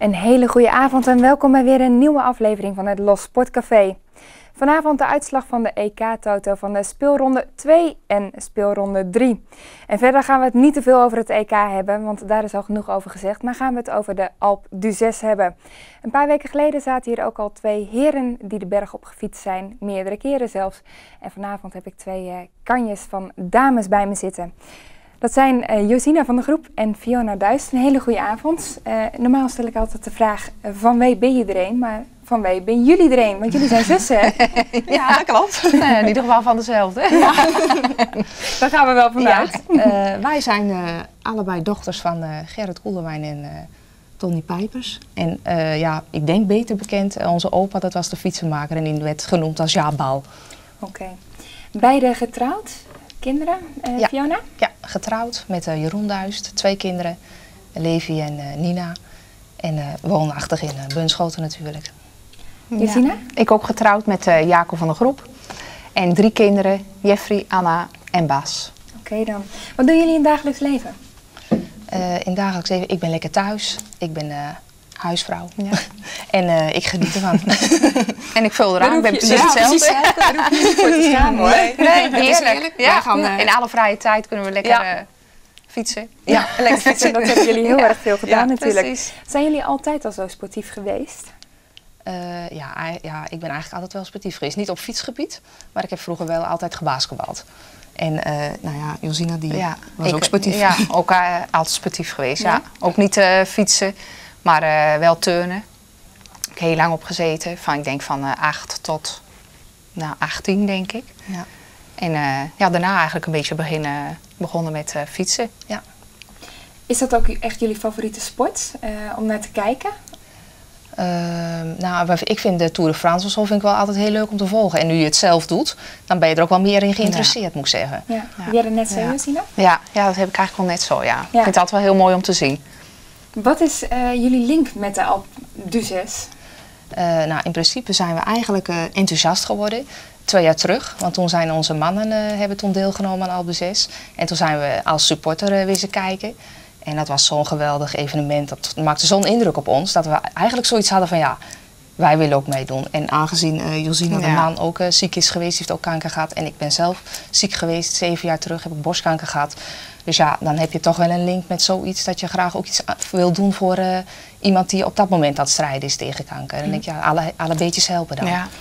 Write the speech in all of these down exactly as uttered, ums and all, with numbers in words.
Een hele goede avond en welkom bij weer een nieuwe aflevering van het Los Sportcafé. Vanavond de uitslag van de E K-toto van de speelronde twee en speelronde drie. En verder gaan we het niet te veel over het E K hebben, want daar is al genoeg over gezegd. Maar gaan we het over de Alpe d'Huez hebben. Een paar weken geleden zaten hier ook al twee heren die de berg op gefietst zijn. Meerdere keren zelfs. En vanavond heb ik twee uh, kanjes van dames bij me zitten. Dat zijn uh, Josina van de Groep en Fiona Duist. Een hele goede avond. Uh, normaal stel ik altijd de vraag, uh, van wie ben je er een? Maar van wie ben jullie er een? Want jullie zijn zussen, hè? Ja, dat klopt. Uh, in ieder geval van dezelfde. Ja. Daar gaan we wel vanuit. Ja, uh, wij zijn uh, allebei dochters van uh, Gerrit Koelewijn en uh, Tony Pijpers. En uh, ja, ik denk beter bekend, uh, onze opa, dat was de fietsenmaker en die werd genoemd als Jaap Bal. Oké. Okay. Beide getrouwd? Kinderen, uh, ja. Fiona? Ja, getrouwd met uh, Jeroen Duist, twee kinderen, Levi en uh, Nina. En uh, woonachtig in uh, Bunschoten natuurlijk. Josina? Ja, ik ook getrouwd met uh, Jacob van de Groep. En drie kinderen, Jeffrey, Anna en Bas. Oké okay, dan. Wat doen jullie in het dagelijks leven? Uh, in het dagelijks leven, ik ben lekker thuis. Ik ben uh, huisvrouw. Ja. en uh, ik geniet ervan. En ik vul eraan, ik ben precies ja, hetzelfde. Precies hetzelfde. Daar hoef je niet voor te schamen, hoor. Nee, nee, nee heerlijk. Ja, gaan, uh, in alle vrije tijd kunnen we lekker ja. uh, fietsen. Ja, ja. lekker fietsen. Dat hebben jullie heel ja. erg veel gedaan ja, natuurlijk. Precies. Zijn jullie altijd al zo sportief geweest? Uh, ja, ja, ik ben eigenlijk altijd wel sportief geweest. Niet op fietsgebied, maar ik heb vroeger wel altijd gebasketbald. En uh, nou ja, Josina die ja, was ik, ook sportief. Ja, ook uh, altijd sportief geweest. Ja. Ja. Ook niet uh, fietsen, maar uh, wel turnen. Ik heb heel lang op gezeten. Van, ik denk van uh, acht tot nou, achttien, denk ik. Ja. En uh, ja, daarna eigenlijk een beetje beginnen, begonnen met uh, fietsen. Ja. Is dat ook echt jullie favoriete sport uh, om naar te kijken? Uh, nou, ik vind de Tour de France of zo vind ik wel altijd heel leuk om te volgen. En nu je het zelf doet, dan ben je er ook wel meer in geïnteresseerd, ja. moet ik zeggen. Ja. Ja. Heb jij dat net zo, ja. Josina? Ja, ja, dat heb ik eigenlijk wel net zo, ja. ja. Ik vind het altijd wel heel mooi om te zien. Wat is uh, jullie link met de Alpe d'Huez? Uh, nou, in principe zijn we eigenlijk uh, enthousiast geworden. Twee jaar terug, want toen zijn onze mannen uh, hebben toen deelgenomen aan Alpe d'Huez. En toen zijn we als supporter uh, weer eens kijken. En dat was zo'n geweldig evenement. Dat maakte zo'n indruk op ons dat we eigenlijk zoiets hadden van ja, wij willen ook meedoen. En aangezien uh, Josina ja. de man ook uh, ziek is geweest, heeft ook kanker gehad. En ik ben zelf ziek geweest, zeven jaar terug heb ik borstkanker gehad. Dus ja, dan heb je toch wel een link met zoiets dat je graag ook iets wil doen voor uh, iemand die op dat moment aan het strijden is tegen kanker. En dan denk je, ja, alle, alle beetjes helpen dan. Ja.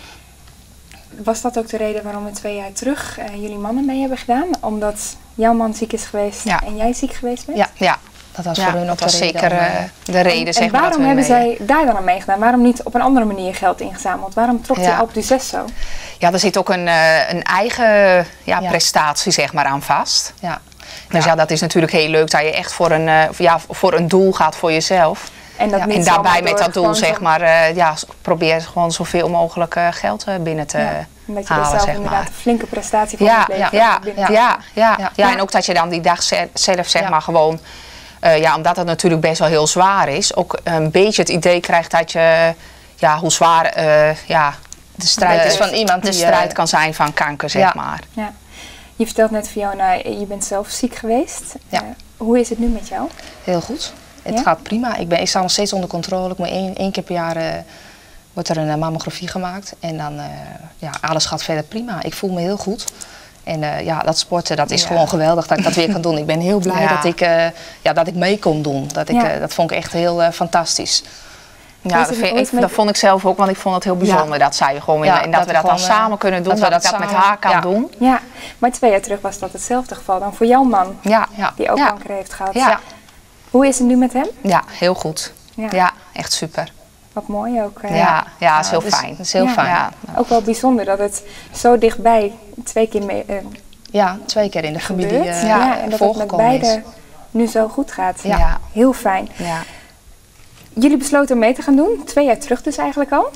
Was dat ook de reden waarom we twee jaar terug uh, jullie mannen mee hebben gedaan? Omdat jouw man ziek is geweest ja. en jij ziek geweest bent? Ja, ja. Dat was ja, voor hun ook was de zeker reden. Uh, de reden, en, zeg en maar. waarom hebben zij daar dan aan meegedaan? Waarom niet op een andere manier geld ingezameld? Waarom trok ja. die Alpe d'Huez zo? Ja, er zit ook een, uh, een eigen ja, ja. prestatie zeg maar, aan vast. Ja. Dus ja. ja, dat is natuurlijk heel leuk dat je echt voor een, uh, ja, voor een doel gaat voor jezelf. En, dat ja, niet en daarbij met dat doel, zeg zo... maar, uh, ja, probeer gewoon zoveel mogelijk uh, geld uh, binnen te ja. En dat je halen, er zelf zeg inderdaad maar. een flinke prestatie van ja, moet leveren. Ja, ja, ja, ja, ja, ja. ja, en ook dat je dan die dag zelf, zeg ja. maar, gewoon... Uh, ja, omdat het natuurlijk best wel heel zwaar is, ook een beetje het idee krijgt dat je, ja, hoe zwaar uh, ja, de strijd de, is van iemand de die strijd uh, kan zijn van kanker, zeg ja. maar. Ja. Je vertelt net, Fiona, je bent zelf ziek geweest. Ja. Uh, hoe is het nu met jou? Heel goed. Het ja? gaat prima. Ik, ben, ik sta nog steeds onder controle. Ik moet één, één keer per jaar uh, wordt er een uh, mammografie gemaakt. En dan, uh, ja, alles gaat verder prima. Ik voel me heel goed. En uh, ja, dat sporten, dat is ja. gewoon geweldig dat ik dat weer kan doen. Ik ben heel blij ja. dat, ik, uh, ja, dat ik mee kon doen. Dat, ik, ja. uh, dat vond ik echt heel uh, fantastisch. Ja, dat, vind, ik, met... dat vond ik zelf ook, want ik vond het heel bijzonder ja. dat zij gewoon ja, en dat, dat we dat dan samen kunnen doen, dat, dat ik dat samen... met haar kan ja. doen. Ja, maar twee jaar terug was dat hetzelfde geval dan voor jouw man, ja. Ja. die ook ja. kanker heeft gehad. Ja. Hoe is het nu met hem? Ja, heel goed. Ja, ja echt super. Wat mooi ook. Uh, ja, ja, dat is heel dus, fijn. Dat is heel ja. fijn. Ja. Ook wel bijzonder dat het zo dichtbij twee keer mee... Uh, Ja, twee keer in de familie uh, ja, ja, en dat het met beide is. Nu zo goed gaat. Ja. Ja. Heel fijn. Ja. Jullie besloten mee te gaan doen, twee jaar terug dus eigenlijk al?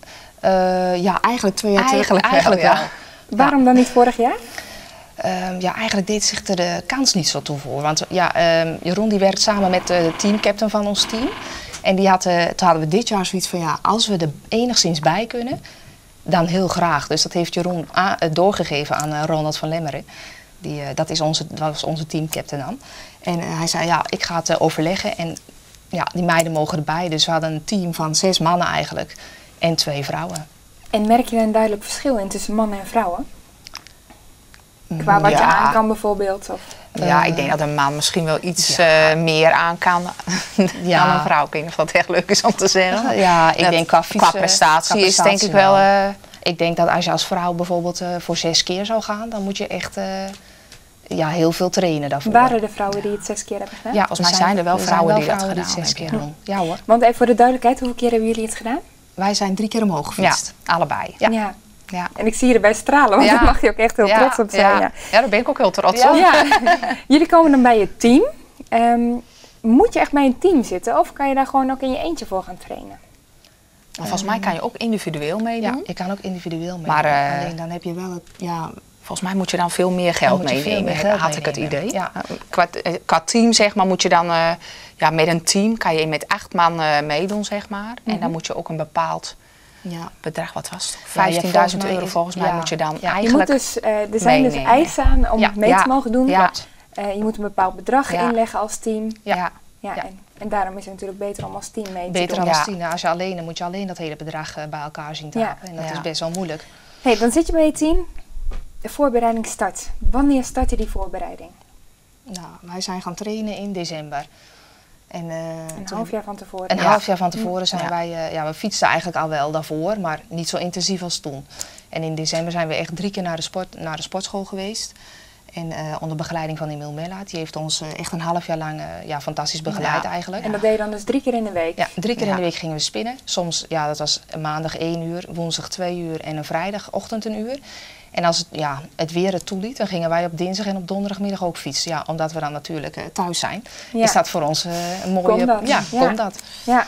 Uh, ja, eigenlijk twee jaar eigenlijk terug. Eigenlijk wel. wel. Ja. Waarom dan niet vorig jaar? Uh, ja, eigenlijk deed zich er de kans niet zo toe voor. Want ja, uh, Jeroen die werkt samen met de teamcaptain van ons team. En die had, uh, toen hadden we dit jaar zoiets van, ja, als we er enigszins bij kunnen, dan heel graag. Dus dat heeft Jeroen a- doorgegeven aan uh, Ronald van Lemmeren. Die, uh, dat, is onze, dat was onze teamcaptain dan. En uh, hij zei, ja, ik ga het uh, overleggen. En ja, die meiden mogen erbij. Dus we hadden een team van zes mannen eigenlijk en twee vrouwen. En merk je daar een duidelijk verschil in tussen mannen en vrouwen? Qua wat Ja. je aan kan bijvoorbeeld? Of? Ja, Uh, ik denk dat een man misschien wel iets ja. uh, meer aan kan Ja. dan een vrouw. Ik weet niet of dat echt leuk is om te zeggen. Ja, ik Dat denk qua fietsen, qua prestatie, qua is denk ik prestatie wel... Uh, ik denk dat als je als vrouw bijvoorbeeld uh, voor zes keer zou gaan, dan moet je echt uh, ja, heel veel trainen daarvoor. Waren er vrouwen die het zes keer hebben gedaan? Ja, volgens mij zijn er wel er vrouwen zijn die wel dat vrouwen gedaan die het zes hebben. keer doen. Ja hoor. Want even voor de duidelijkheid, hoeveel keer hebben jullie het gedaan? Wij zijn drie keer omhoog Ja, gefietst. allebei. Ja. ja. Ja. En ik zie je erbij stralen, want Ja. daar mag je ook echt heel Ja, trots op zijn. Ja. Ja. Ja, daar ben ik ook heel trots Ja. op. Ja. Jullie komen dan bij je team. Um, moet je echt bij een team zitten of kan je daar gewoon ook in je eentje voor gaan trainen? Maar volgens mij kan je ook individueel meedoen. Ja, je kan ook individueel meedoen. Maar, uh, alleen dan heb je wel het, ja, volgens mij moet je dan veel meer geld moet je veel meenemen. meer geld had ik het meenemen. idee. Ja. Qua, qua team zeg maar moet je dan uh, ja, met een team kan je met acht man uh, meedoen zeg maar. Mm-hmm. En dan moet je ook een bepaald ja. bedrag, wat was het? Ja, vijftienduizend volgens mij euro is- volgens mij ja. moet je dan Ja. Je moet eigenlijk dus, uh, er zijn dus meenemen. eisen aan om Ja. mee Ja. te mogen doen. Ja. Uh, je moet een bepaald bedrag Ja. inleggen als team. Ja. Ja, Ja. En, en daarom is het natuurlijk beter om als team mee te Beter doen. dan als Ja. tien. Nou, als je alleen, dan moet je alleen dat hele bedrag uh, bij elkaar zien te Ja. houden. En dat Ja. is best wel moeilijk. Hey, dan zit je bij je team. De voorbereiding start. Wanneer start je die voorbereiding? Nou, wij zijn gaan trainen in december. En, uh, Een toen- half jaar van tevoren. Een Ja. half jaar van tevoren zijn Ja. wij, uh, ja, we fietsten eigenlijk al wel daarvoor, maar niet zo intensief als toen. En in december zijn we echt drie keer naar de, sport, naar de sportschool geweest. En uh, onder begeleiding van Emil Mellaert. Die heeft ons uh, echt een half jaar lang uh, ja, fantastisch begeleid Ja. eigenlijk. En dat deed je dan dus drie keer in de week? Ja, drie keer in Ja. de week gingen we spinnen. Soms, ja, dat was maandag één uur, woensdag twee uur en een vrijdagochtend een uur. En als het, ja, het weer het toeliet, dan gingen wij op dinsdag en op donderdagmiddag ook fietsen. Ja, omdat we dan natuurlijk uh, thuis zijn, Ja. is dat voor ons uh, een mooie... Kon dat? Ja, Ja. kon dat. Ja.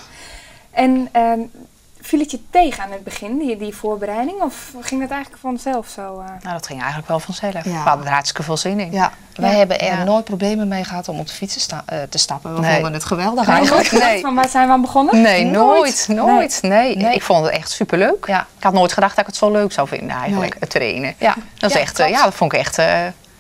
En um, viel het je tegen aan het begin, die, die voorbereiding? Of ging dat eigenlijk vanzelf zo? Uh? nou, dat ging eigenlijk wel vanzelf. Ja. We hadden er hartstikke veel zin in. Ja, wij Ja. hebben er Ja. nooit problemen mee gehad om op de fiets te, sta- uh, te stappen. We Nee. vonden het geweldig Nee, eigenlijk. nooit Nee. Van waar zijn we aan begonnen? Nee, nooit. Nooit. Nee. Nee. Ik vond het echt superleuk. Ja. Ik had nooit gedacht dat ik het zo leuk zou vinden eigenlijk, Nee. het trainen. Ja. Dat is Ja, echt, uh, klopt. ja, dat vond ik echt... Uh,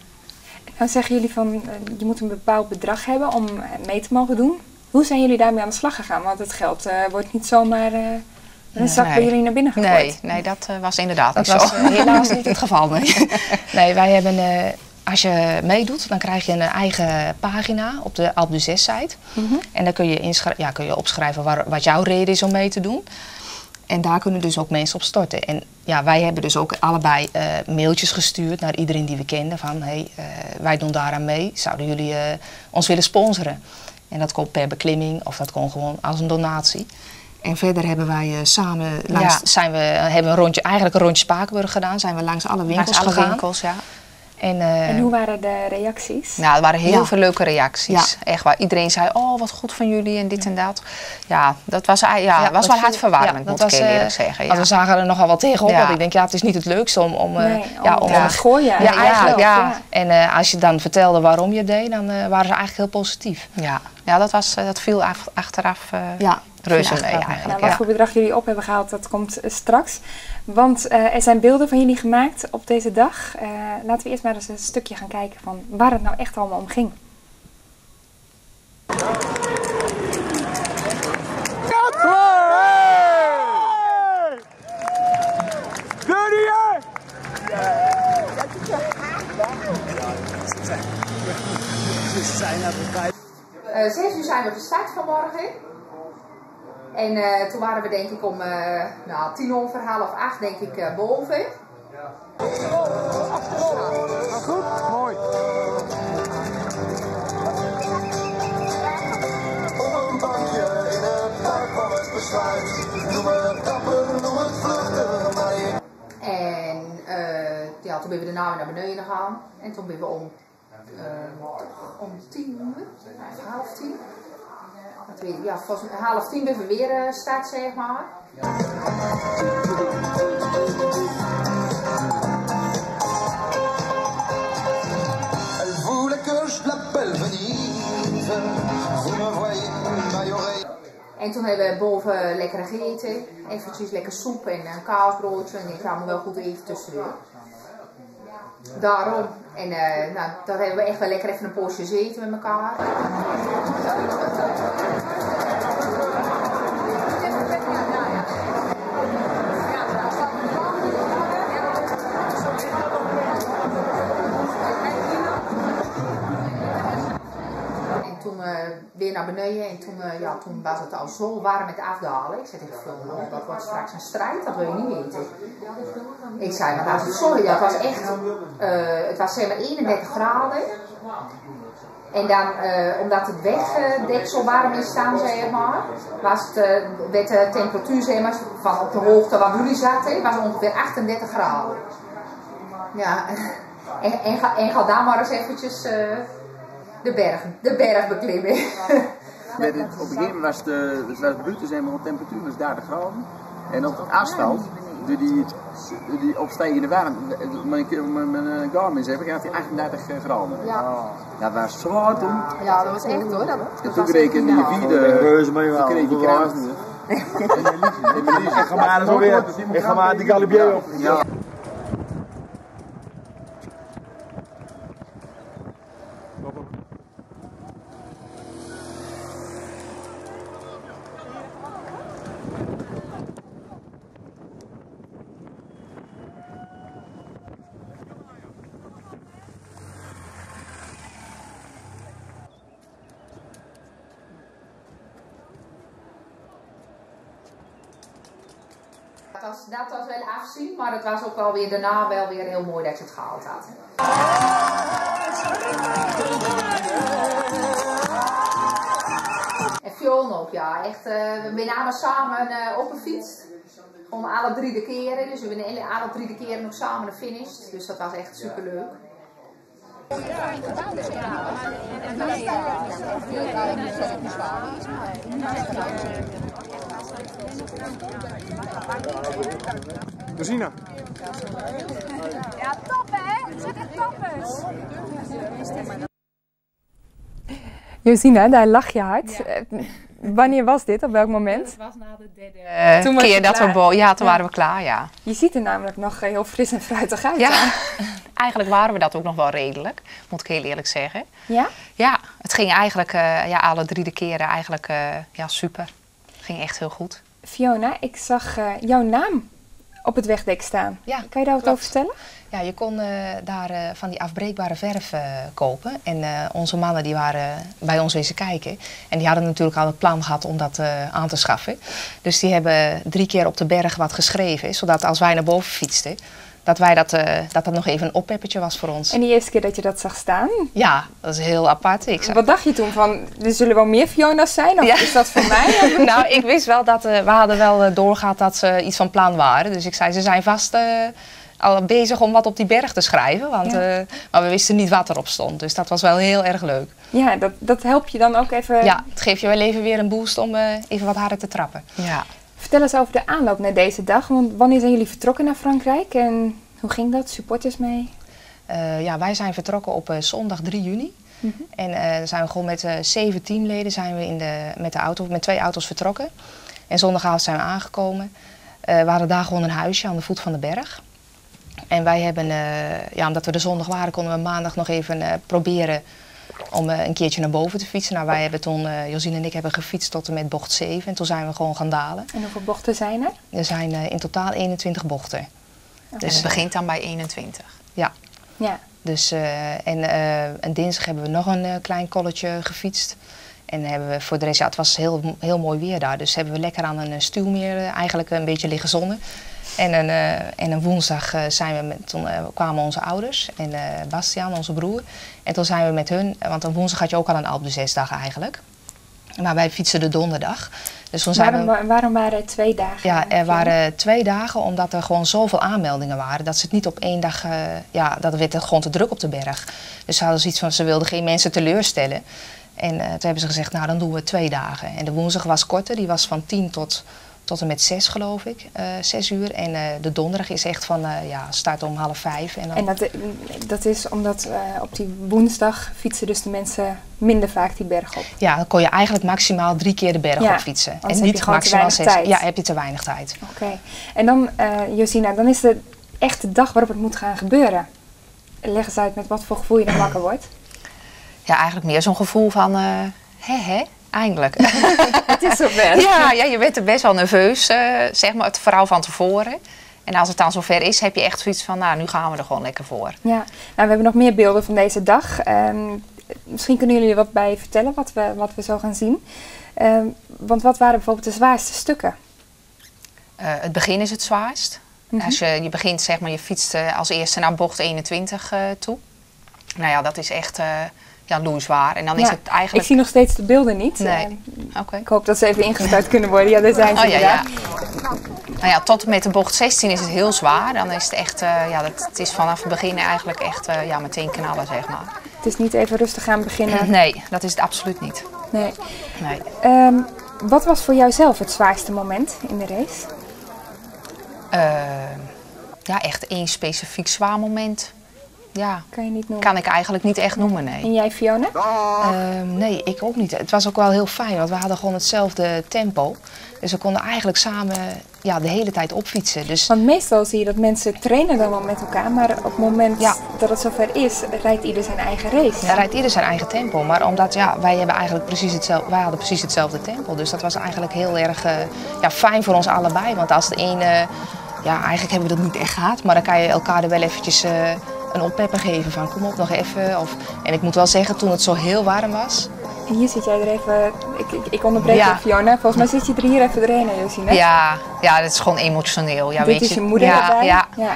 Dan zeggen jullie van, uh, je moet een bepaald bedrag hebben om uh, mee te mogen doen. Hoe zijn jullie daarmee aan de slag gegaan? Want het geld uh, wordt niet zomaar uh, met een zak Nee. bij jullie naar binnen gegooid. nee, nee, dat uh, was inderdaad Dat niet was zo. uh, helaas niet het geval. Nee, nee wij hebben, uh, als je meedoet, dan krijg je een eigen pagina op de Alpe d'Huez site. Mm-hmm. En dan kun je, inschri- ja, kun je opschrijven waar, wat jouw reden is om mee te doen. En daar kunnen dus ook mensen op storten. En ja, wij hebben dus ook allebei uh, mailtjes gestuurd naar iedereen die we kenden. Van, hey, uh, wij doen daaraan mee. Zouden jullie uh, ons willen sponsoren? En dat kon per beklimming of dat kon gewoon als een donatie. En verder hebben wij uh, samen, langs, Ja. zijn we, hebben een rondje, eigenlijk een rondje Spakenburg gedaan. Zijn we langs alle winkels Langs alle gegaan. winkels, ja. En, uh, En hoe waren de reacties? Nou, er waren heel Ja. veel leuke reacties. Echt waar iedereen zei, oh wat goed van jullie en dit en dat. Ja, dat was, ja, Ja, was dat wel viel- hartverwarmend, ja, moet dat ik was, eerlijk uh, zeggen. want Ja. we zagen er nogal wat tegenop. Ja. Want ik denk, ja, het is niet het leukste om... om uh, Nee, ja, om om te ja. gooien. Ja, eigenlijk eigenlijk, wel. ja. En uh, als je dan vertelde waarom je het deed, dan uh, waren ze eigenlijk heel positief. Ja, ja dat, was, uh, dat viel af- achteraf uh, Ja, reuze mee achteraf mee. eigenlijk. Nou, wat Ja. voor bedrag jullie op hebben gehaald, dat komt uh, straks. Want uh, er zijn beelden van jullie gemaakt op deze dag. Uh, laten we eerst maar eens een stukje gaan kijken van waar het nou echt allemaal om ging. Uh, zes uur zijn we gestart vanmorgen. En uh, toen waren we denk ik om uh, nou, tien over half acht denk ik uh, boven. Goed, mooi. Op een bankje in het park van het besluit. Noem het dapper, noem het vluchten, maar je... En uh, ja, toen ben we daarna weer naar beneden gegaan. En toen ben we om, uh, om tien uur, of half tien. Dat weet ik, ja, volgens mij half tien ben we weer uh, start, zeg maar. Elle voulait que je l'appelle Venise. Vous me voyez, Majoré. En toen hebben we boven lekker gegeten. Eventjes lekker soep en een kaasbroodje. En ik kwam wel goed even tussendoor. Daarom. En uh, nou, daar hebben we echt wel lekker even een poosje gezeten met elkaar. weer naar beneden en toen, uh, ja, toen was het al zo warm met afdalen. Ik zei tegen Fiona, dat wordt straks een strijd, dat wil je niet weten. Ik zei, maar dat is, sorry, dat was echt, uh, het was zeg maar eenendertig graden. En dan, uh, omdat het wegdek zo warm is staan, zeg maar, was het, uh, werd de temperatuur zeg maar, van op de hoogte waar jullie zaten, was ongeveer achtendertig graden. Ja, en, en, ga, en ga daar maar eens eventjes uh, de, berg, de berg beklimmen. Met het, op een gegeven moment was de, was de buiten zeg maar, de temperatuur was dertig graden. En op het asfalt, door die, door die opstijgende warmte, mijn, mijn Garmin zei, gaat hij achtendertig graden. Ja. Dat was zwaar toen. Ja, dat was echt hoor. Dat, en toen kreeg ik in die vierde, toen kreeg ik kraas. Ik ga maar zo weer, ik ga maar die Galibier op. Ja. Dat was, dat was wel afzien, maar het was ook wel weer daarna wel weer heel mooi dat je het gehaald had. En Fiona ook, ja. Echt, uh, we zijn allemaal samen uh, op een fiets. Gewoon alle drie de keren. Dus we zijn alle drie de keren ook samen de finish. Dus dat was echt super leuk. Rosina. Ja, top hè? Het zijn echt toppers. Josina, daar lach je hard. Ja. Wanneer was dit? Op welk moment? Dat was na de derde uh, toen keer dat we bo ja, toen ja. waren we klaar, ja. Je ziet er namelijk nog heel fris en fruitig uit. Ja, eigenlijk waren we dat ook nog wel redelijk, moet ik heel eerlijk zeggen. Ja? Ja, het ging eigenlijk uh, ja, alle drie de keren eigenlijk uh, ja, super. Het ging echt heel goed. Fiona, ik zag uh, jouw naam op het wegdek staan. Ja, kan je daar wat over vertellen? Ja, je kon uh, daar uh, van die afbreekbare verf uh, kopen. En uh, onze mannen die waren bij ons wezen kijken. En die hadden natuurlijk al het plan gehad om dat uh, aan te schaffen. Dus die hebben drie keer op de berg wat geschreven. Zodat als wij naar boven fietsten, dat wij dat, uh, dat, dat nog even een oppeppertje was voor ons. En die eerste keer dat je dat zag staan? Ja, dat is heel apart. Ik zag... Wat dacht je toen? Van, er zullen wel meer Fiona's zijn? Of ja. is dat voor mij? Nou, ik wist wel dat, uh, we hadden wel uh, doorgehad dat ze iets van plan waren. Dus ik zei, ze zijn vast uh, al bezig om wat op die berg te schrijven. Want, ja. uh, maar we wisten niet wat erop stond. Dus dat was wel heel erg leuk. Ja, dat, dat helpt je dan ook even... Ja, het geeft je wel even weer een boost om uh, even wat harder te trappen. Ja. Vertel eens over de aanloop naar deze dag. Want wanneer zijn jullie vertrokken naar Frankrijk en hoe ging dat? Supporters mee? Uh, ja, wij zijn vertrokken op uh, zondag drie juni. Mm-hmm. En uh, zijn we gewoon met uh, zeven teamleden zijn we in de, met, de auto, met twee auto's vertrokken. En zondagavond zijn we aangekomen. Uh, we hadden daar gewoon een huisje aan de voet van de berg. En wij hebben, uh, ja, omdat we er zondag waren, konden we maandag nog even uh, proberen om uh, een keertje naar boven te fietsen. Nou, wij hebben toen, uh, Josine en ik hebben gefietst tot en met bocht zeven. En toen zijn we gewoon gaan dalen. En hoeveel bochten zijn er? Er zijn uh, in totaal eenentwintig bochten. Okay. Dus het begint dan bij eenentwintig? Ja. Ja. Dus, uh, en, uh, en dinsdag hebben we nog een uh, klein kolletje gefietst. En hebben we voor de rest, ja, het was heel, heel mooi weer daar. Dus hebben we lekker aan een stuwmeer uh, eigenlijk een beetje liggen zonnen. En een, uh, en een woensdag uh, zijn we met, toen, uh, kwamen onze ouders en uh, Bastiaan, onze broer. En toen zijn we met hun, want een woensdag had je ook al een Alpe d'Huez dag eigenlijk. Maar wij fietsen de donderdag. Dus toen zijn waarom, we, waarom waren er twee dagen? Ja, er waren twee dagen omdat er gewoon zoveel aanmeldingen waren. Dat ze het niet op één dag, uh, ja, dat werd het gewoon te druk op de berg. Dus ze hadden zoiets van, ze wilden geen mensen teleurstellen. En uh, toen hebben ze gezegd, nou dan doen we twee dagen. En de woensdag was korter, die was van tien tot... tot en met zes, geloof ik, uh, zes uur. En uh, de donderdag is echt van, uh, ja, start om half vijf. En, dan... en dat, dat is omdat uh, op die woensdag fietsen dus de mensen minder vaak die berg op? Ja, dan kon je eigenlijk maximaal drie keer de berg ja, op fietsen. En niet maximaal zes. Tijd. Ja, heb je te weinig tijd. Oké. Okay. En dan, uh, Josina, dan is de echte dag waarop het moet gaan gebeuren. Leg eens uit met wat voor gevoel je dan wakker wordt. Ja, eigenlijk meer zo'n gevoel van, uh, hè hè. Eindelijk. Het is zover. Ja, ja, je bent er best wel nerveus, uh, zeg maar, het vooral van tevoren. En als het dan zover is, heb je echt zoiets van, nou, nu gaan we er gewoon lekker voor. Ja, nou, we hebben nog meer beelden van deze dag. Um, misschien kunnen jullie er wat bij vertellen wat we, wat we zo gaan zien. Uh, want wat waren bijvoorbeeld de zwaarste stukken? Uh, het begin is het zwaarst. Mm-hmm. Als je, je begint, zeg maar, je fietst uh, als eerste naar bocht eenentwintig uh, toe. Nou ja, dat is echt uh, ja, loeizwaar. En dan ja, is het eigenlijk... Ik zie nog steeds de beelden niet. Nee. Uh, okay. Ik hoop dat ze even ingestart kunnen worden. Ja, daar zijn ze oh, ja, ja. Nou. Nou ja, tot en met de bocht zestien is het heel zwaar. Dan is het echt, uh, ja, dat, het is vanaf het begin eigenlijk echt uh, ja, meteen knallen, zeg maar. Het is niet even rustig gaan beginnen? Nee, dat is het absoluut niet. Nee. nee. Um, wat was voor jou zelf het zwaarste moment in de race? Uh, ja, echt één specifiek zwaar moment. Ja, kan je niet noemen? Kan ik eigenlijk niet echt noemen, nee. En jij, Fiona? Uh, nee, ik ook niet. Het was ook wel heel fijn, want we hadden gewoon hetzelfde tempo. Dus we konden eigenlijk samen ja, de hele tijd opfietsen. Dus... Want meestal zie je dat mensen trainen dan wel met elkaar, maar op het moment ja. dat het zover is, rijdt ieder zijn eigen race. Ja, rijdt ieder zijn eigen tempo. Maar omdat ja, wij hebben eigenlijk precies hetzelfde, wij hadden precies hetzelfde tempo. Dus dat was eigenlijk heel erg uh, ja, fijn voor ons allebei. Want als de ene, uh, ja, eigenlijk hebben we dat niet echt gehad, maar dan kan je elkaar er wel eventjes uh, een oppepper geven van kom op nog even. Of... En ik moet wel zeggen, toen het zo heel warm was. En hier zit jij er even, ik, ik, ik onderbreek ja. je, Fiona. Volgens mij zit je er hier even doorheen, Josine. Ja, ja, dat is gewoon emotioneel. Ja, Dit weet is je, je moeder ja, erbij? Ja. ja.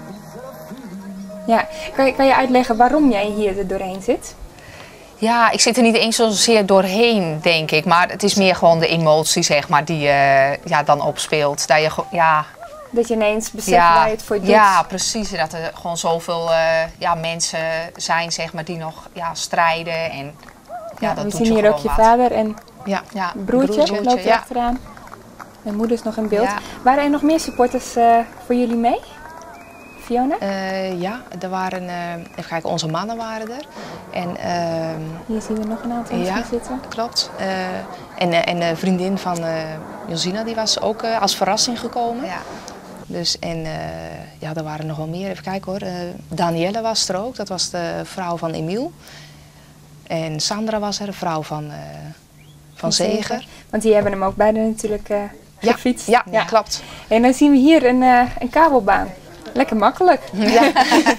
ja. Kan, je, kan je uitleggen waarom jij hier er doorheen zit? Ja, ik zit er niet eens zozeer doorheen, denk ik. Maar het is meer gewoon de emotie, zeg maar, die uh, ja, dan opspeelt. Dat je, ja... Dat je ineens beseft ja, waar je het voor doet. Ja, precies. Dat er gewoon zoveel uh, ja, mensen zijn, zeg maar, die nog ja, strijden. En, ja, ja, dat we doet zien hier ook je wat. vader en ja. Ja, broertje, broertje loopt er ja. achteraan. Mijn moeder is nog in beeld. Ja. Waren er nog meer supporters uh, voor jullie mee? Fiona? Uh, ja, er waren, uh, even kijken, onze mannen waren er. En, uh, hier zien we nog een aantal ja, zitten. Klopt. Uh, en, uh, en de vriendin van uh, Josina, die was ook uh, als verrassing gekomen. Ja. Dus en uh, ja, er waren nog wel meer. Even kijken hoor. Uh, Danielle was er ook, dat was de vrouw van Emiel. En Sandra was er, de vrouw van, uh, van, van Zeger. Zeger. Want die hebben hem ook beide natuurlijk uh, gefietst. Ja, ja, ja, klopt. En dan zien we hier een, uh, een kabelbaan. Lekker makkelijk. Ja.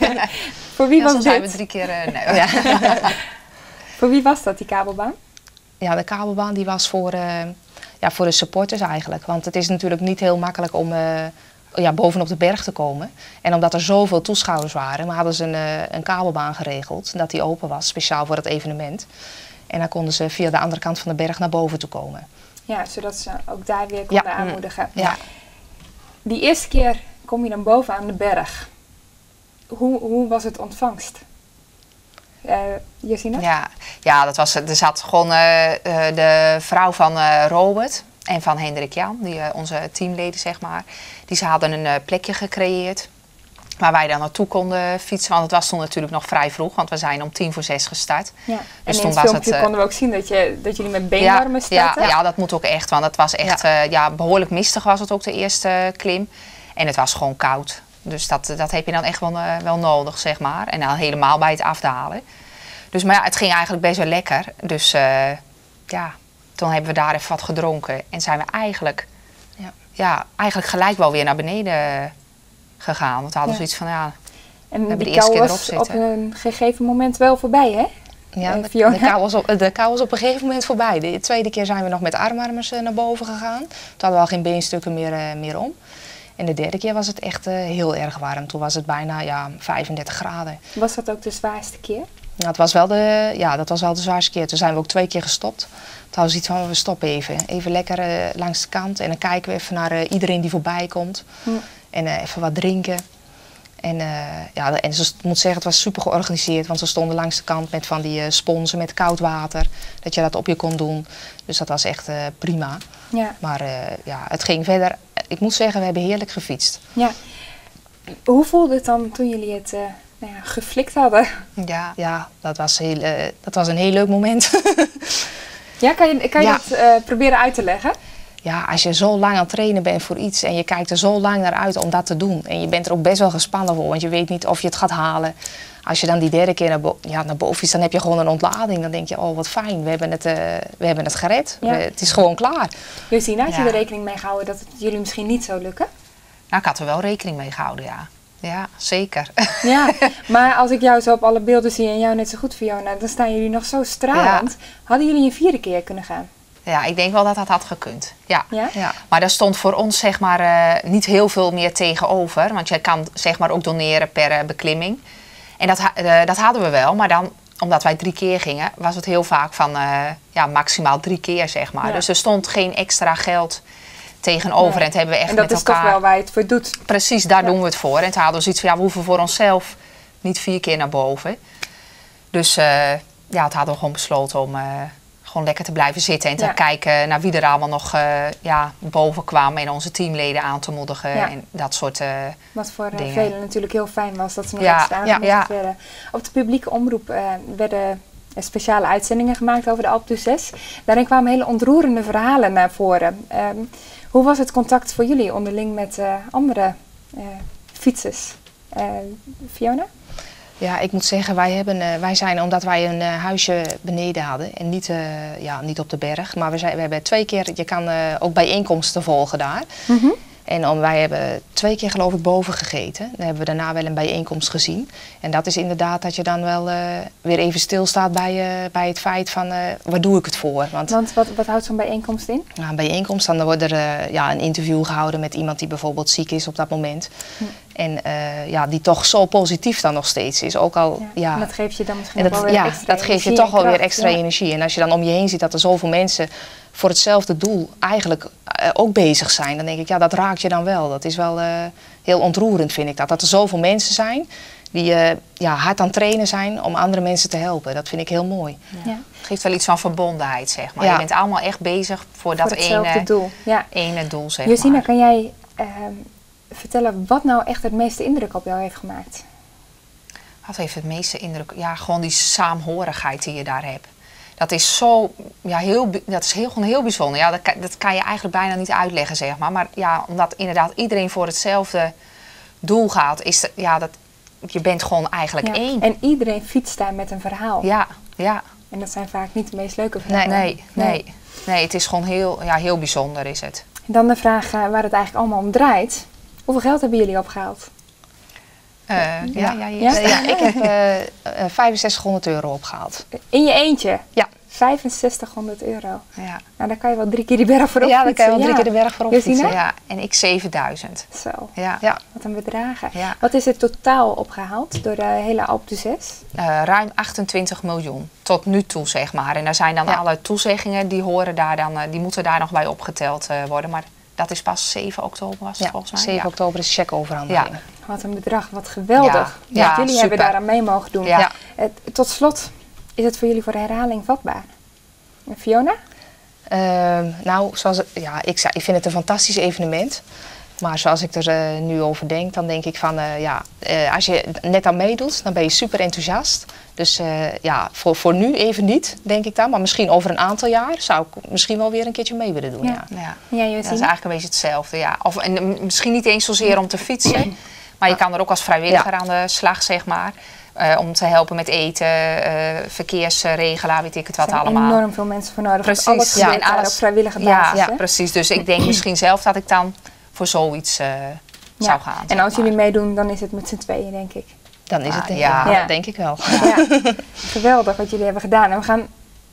Voor wie ja, was dit? zijn we drie keer. Uh, nee. ja. Voor wie was dat, die kabelbaan? Ja, de kabelbaan die was voor, uh, ja, voor de supporters eigenlijk. Want het is natuurlijk niet heel makkelijk om uh, ja, bovenop de berg te komen. En omdat er zoveel toeschouwers waren, hadden ze een, uh, een kabelbaan geregeld. Dat die open was, speciaal voor het evenement. En dan konden ze via de andere kant van de berg naar boven toe komen. Ja, zodat ze ook daar weer konden ja. aanmoedigen. Ja. Die eerste keer kom je dan boven aan de berg. Hoe, hoe was het ontvangst? Uh, Josina? Ja, ja, dat was, er zat gewoon uh, uh, de vrouw van uh, Robert en van Hendrik Jan, die, uh, onze teamleden zeg maar. Die ze hadden een uh, plekje gecreëerd waar wij dan naartoe konden fietsen. Want het was toen natuurlijk nog vrij vroeg, want we zijn om tien voor zes gestart. Ja. Dus en toen in het was filmpje het, uh, konden we ook zien dat, je, dat jullie met beenwarmen ja, starten. Ja, ja, dat moet ook echt, want het was echt ja. Uh, ja, behoorlijk mistig was het ook de eerste klim. En het was gewoon koud. Dus dat, dat heb je dan echt wel, uh, wel nodig, zeg maar. En dan helemaal bij het afdalen. Dus maar ja, het ging eigenlijk best wel lekker. Dus uh, ja, toen hebben we daar even wat gedronken. En zijn we eigenlijk, ja. Ja, eigenlijk gelijk wel weer naar beneden gegaan. Want we hadden ja. zoiets van, ja, en we hebben die de eerste keer erop was zitten. op een gegeven moment wel voorbij, hè? Ja, uh, de, de, kou was op, de kou was op een gegeven moment voorbij. De tweede keer zijn we nog met armarmers uh, naar boven gegaan. Toen hadden we al geen beenstukken meer, uh, meer om. En de derde keer was het echt uh, heel erg warm. Toen was het bijna ja, vijfendertig graden. Was dat ook de zwaarste keer? Ja, het was wel de, ja, dat was wel de zwaarste keer. Toen zijn we ook twee keer gestopt. Toen hadden we zoiets van, we stoppen even. Even lekker uh, langs de kant. En dan kijken we even naar uh, iedereen die voorbij komt. Hm. En uh, even wat drinken. En, uh, ja, en ze, ik moet zeggen, het was super georganiseerd. Want ze stonden langs de kant met van die uh, sponsen met koud water. Dat je dat op je kon doen. Dus dat was echt uh, prima. Ja. Maar uh, ja, het ging verder. Ik moet zeggen, we hebben heerlijk gefietst. Ja. Hoe voelde het dan toen jullie het uh, nou ja, geflikt hadden? Ja, ja dat, was heel, uh, dat was een heel leuk moment. Ja, kan je, kan je ja. dat uh, proberen uit te leggen? Ja, als je zo lang aan het trainen bent voor iets en je kijkt er zo lang naar uit om dat te doen. En je bent er ook best wel gespannen voor, want je weet niet of je het gaat halen. Als je dan die derde keer naar, bo ja, naar boven is, dan heb je gewoon een ontlading. Dan denk je, oh wat fijn, we hebben het, uh, we hebben het gered. Ja. We, het is gewoon klaar. Josina, had je ja. er rekening mee gehouden dat het jullie misschien niet zou lukken? Nou, ik had er wel rekening mee gehouden, ja. Ja, zeker. Ja, maar als ik jou zo op alle beelden zie en jou net zo goed, Fiona, dan staan jullie nog zo stralend. Ja. Hadden jullie een vierde keer kunnen gaan? Ja, ik denk wel dat dat had gekund. Ja. Ja? Ja. Maar daar stond voor ons zeg maar uh, niet heel veel meer tegenover. Want je kan zeg maar ook doneren per uh, beklimming. En dat, uh, dat hadden we wel, maar dan, omdat wij drie keer gingen, was het heel vaak van uh, ja, maximaal drie keer zeg maar. Ja. Dus er stond geen extra geld tegenover. Nee. En het hebben we echt en dat met is elkaar... toch wel waar je het voor doet. Precies, daar ja. doen we het voor. En toen hadden we zoiets van, ja, we hoeven voor onszelf niet vier keer naar boven. Dus uh, ja, het hadden we gewoon besloten om uh, gewoon lekker te blijven zitten. En te ja. kijken naar wie er allemaal nog uh, ja, boven kwamen. En onze teamleden aan te moedigen. Ja. En dat soort uh, Wat voor uh, dingen. velen natuurlijk heel fijn was, dat ze nog ja. extra aangemoedigd ja. werden. Op de publieke omroep uh, werden speciale uitzendingen gemaakt over de Alpe d'Huez. Daarin kwamen hele ontroerende verhalen naar voren. Um, Hoe was het contact voor jullie onderling met uh, andere uh, fietsers? Uh, Fiona? Ja, ik moet zeggen, wij, hebben, uh, wij zijn, omdat wij een uh, huisje beneden hadden en niet, uh, ja, niet op de berg, maar we, zijn, we hebben twee keer, je kan uh, ook bijeenkomsten volgen daar. Mm-hmm. En om, wij hebben twee keer geloof ik boven gegeten. Dan hebben we daarna wel een bijeenkomst gezien. En dat is inderdaad dat je dan wel uh, weer even stilstaat bij, uh, bij het feit van uh, waar doe ik het voor. Want, Want wat, wat houdt zo'n bijeenkomst in? Nou, een bijeenkomst, dan wordt er uh, ja, een interview gehouden met iemand die bijvoorbeeld ziek is op dat moment. Hm. En uh, ja, die toch zo positief dan nog steeds is. Ook al, ja, ja, en dat geeft je dan misschien dat, wel weer ja, extra dat geeft je toch wel weer extra ja. energie. En als je dan om je heen ziet dat er zoveel mensen voor hetzelfde doel eigenlijk uh, ook bezig zijn, dan denk ik, ja, dat raakt je dan wel. Dat is wel uh, heel ontroerend, vind ik dat. Dat er zoveel mensen zijn die uh, ja, hard aan het trainen zijn om andere mensen te helpen. Dat vind ik heel mooi. Ja. Ja. Het geeft wel iets van verbondenheid, zeg maar. Ja. Je bent allemaal echt bezig voor, voor dat ene doel. Ja. ene doel, zeg Josina, maar. kan jij uh, vertellen wat nou echt het meeste indruk op jou heeft gemaakt? Wat heeft het meeste indruk? Ja, gewoon die saamhorigheid die je daar hebt. Dat is zo, ja, heel, dat is heel, gewoon heel bijzonder. Ja, dat, kan, dat kan je eigenlijk bijna niet uitleggen, zeg maar. Maar ja, omdat inderdaad iedereen voor hetzelfde doel gaat, is de, ja, dat, je bent gewoon eigenlijk ja. één. En iedereen fietst daar met een verhaal. Ja, ja. En dat zijn vaak niet de meest leuke verhalen. Nee, nee, nee. nee. nee het is gewoon heel, ja, heel bijzonder is het. En dan de vraag uh, waar het eigenlijk allemaal om draait. Hoeveel geld hebben jullie opgehaald? Uh, ja, ja, ja, ja? Uh, ja, ik heb uh, uh, vijfenzestighonderd euro opgehaald. In je eentje? Ja. vijfenzestighonderd euro. Ja. Nou, dan kan je wel drie keer die berg voor op ja, fietsen. Ja, dan kan je wel drie keer de berg voor op fietsen. Ja, en ik zevenduizend. Zo, ja. Ja. Wat een bedragen. Ja. Wat is er totaal opgehaald door de hele Alpe d'Huez? Uh, ruim achtentwintig miljoen, tot nu toe zeg maar. En daar zijn dan ja. alle toezeggingen, die, horen daar dan, uh, die moeten daar nog bij opgeteld uh, worden. Maar dat is pas zeven oktober was het ja, volgens mij. zeven ja. oktober is checkoverhandeling. Ja. Wat een bedrag, wat geweldig. Ja. Ja, jullie super. hebben daar aan mee mogen doen. Ja. Uh, tot slot, is het voor jullie voor herhaling vatbaar? Fiona? Uh, nou, zoals, ja, ik, ik vind het een fantastisch evenement. Maar zoals ik er uh, nu over denk, dan denk ik van, uh, ja, uh, als je net aan meedoet, dan ben je super enthousiast. Dus uh, ja, voor, voor nu even niet, denk ik dan. Maar misschien over een aantal jaar zou ik misschien wel weer een keertje mee willen doen. Ja. Ja. Ja. Ja, ja, dat is eigenlijk een beetje hetzelfde. Ja. Of, en, misschien niet eens zozeer om te fietsen, maar je kan er ook als vrijwilliger ja. aan de slag, zeg maar. Uh, om te helpen met eten, uh, verkeersregelaar, weet ik het wat allemaal. Er zijn enorm veel mensen voor nodig. Precies. Alles ja, en alles op vrijwillige basis. Ja, ja, precies. Dus ik denk misschien zelf dat ik dan voor zoiets uh, ja. zou gaan. En als maar. jullie meedoen, dan is het met z'n tweeën, denk ik. Dan is ah, het denk, ja. ja. denk ik wel. Ja. Ja. Geweldig wat jullie hebben gedaan. En we gaan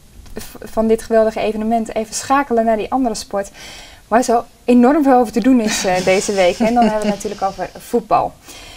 van dit geweldige evenement even schakelen naar die andere sport. Waar zo enorm veel over te doen is uh, deze week. En dan hebben we het natuurlijk over voetbal.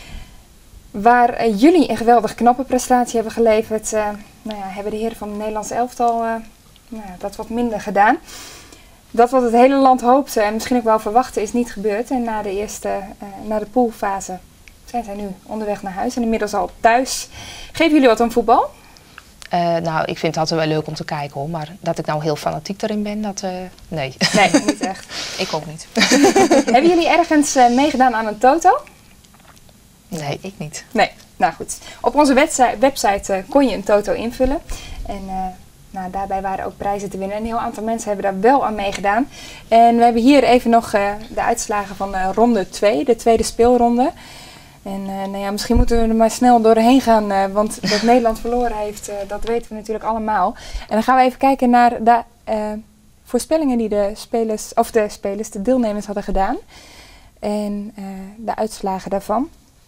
Waar uh, jullie een geweldig knappe prestatie hebben geleverd, uh, nou ja, hebben de heren van het Nederlands elftal uh, nou ja, dat wat minder gedaan. Dat wat het hele land hoopte en misschien ook wel verwachtte is niet gebeurd. En na de eerste, uh, na de poolfase zijn zij nu onderweg naar huis en inmiddels al thuis. Geven jullie wat aan voetbal? Uh, nou, ik vind het altijd wel leuk om te kijken hoor, maar dat ik nou heel fanatiek erin ben, dat uh, nee. Nee, niet echt. Ik ook niet. Hebben jullie ergens uh, meegedaan aan een toto? Nee, ik niet. Nee, nou goed. Op onze website, website uh, kon je een toto invullen. En uh, nou, daarbij waren ook prijzen te winnen. En een heel aantal mensen hebben daar wel aan meegedaan. En we hebben hier even nog uh, de uitslagen van uh, ronde twee, de tweede speelronde. En uh, nou ja, misschien moeten we er maar snel doorheen gaan, uh, want dat Nederland verloren heeft, uh, dat weten we natuurlijk allemaal. En dan gaan we even kijken naar de uh, voorspellingen die de spelers, of de spelers, de deelnemers hadden gedaan. En uh, de uitslagen daarvan.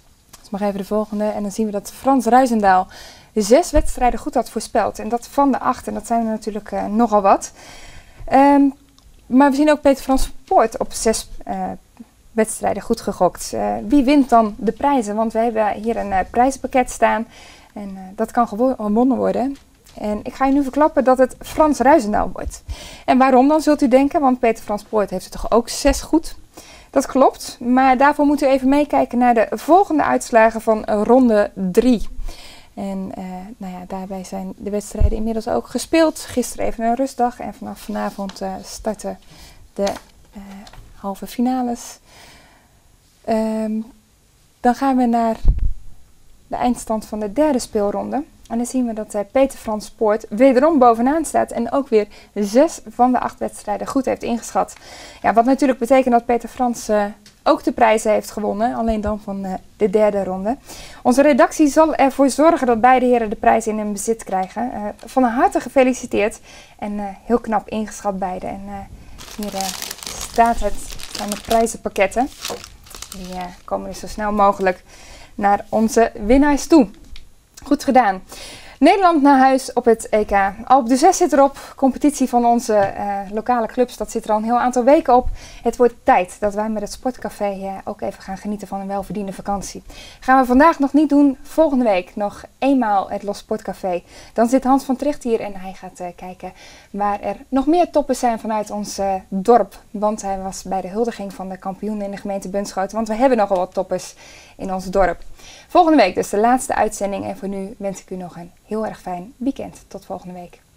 Dus mag even de volgende. En dan zien we dat Frans Ruizendaal zes wedstrijden goed had voorspeld. En dat van de acht. En dat zijn er natuurlijk uh, nogal wat. Um, maar we zien ook Peter Frans Poort op zes uh, wedstrijden goed gegokt. Uh, wie wint dan de prijzen? Want we hebben hier een uh, prijzenpakket staan. En uh, dat kan gewonnen worden. En ik ga je nu verklappen dat het Frans Ruizendaal wordt. En waarom dan, zult u denken? Want Peter Frans Poort heeft er toch ook zes goed. Dat klopt, maar daarvoor moet u even meekijken naar de volgende uitslagen van ronde drie. En uh, nou ja, daarbij zijn de wedstrijden inmiddels ook gespeeld. Gisteren even een rustdag en vanaf vanavond uh, starten de uh, halve finales. Um, dan gaan we naar de eindstand van de derde speelronde. En dan zien we dat uh, Peter Frans Poort wederom bovenaan staat en ook weer zes van de acht wedstrijden goed heeft ingeschat. Ja, wat natuurlijk betekent dat Peter Frans uh, ook de prijzen heeft gewonnen, alleen dan van uh, de derde ronde. Onze redactie zal ervoor zorgen dat beide heren de prijzen in hun bezit krijgen. Uh, van harte gefeliciteerd en uh, heel knap ingeschat beide. En uh, hier uh, staat het aan de prijzenpakketten. Die uh, komen dus zo snel mogelijk naar onze winnaars toe. Goed gedaan. Nederland naar huis op het E K. Alpe d'Huez zit erop. Competitie van onze uh, lokale clubs, dat zit er al een heel aantal weken op. Het wordt tijd dat wij met het Sportcafé uh, ook even gaan genieten van een welverdiende vakantie. Gaan we vandaag nog niet doen. Volgende week nog eenmaal het Los Sportcafé. Dan zit Hans van Tricht hier en hij gaat uh, kijken waar er nog meer toppers zijn vanuit ons uh, dorp. Want hij was bij de huldiging van de kampioen in de gemeente Bunschoten. Want we hebben nogal wat toppers in ons dorp. Volgende week dus de laatste uitzending en voor nu wens ik u nog een heel erg fijn weekend. Tot volgende week.